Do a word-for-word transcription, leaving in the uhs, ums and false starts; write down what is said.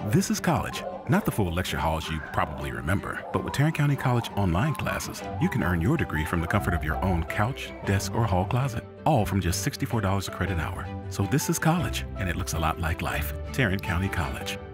This is college, not the full lecture halls you probably remember, but with Tarrant County College online classes, you can earn your degree from the comfort of your own couch, desk, or hall closet, all from just sixty-four dollars a credit hour. So this is college, and it looks a lot like life. Tarrant County College.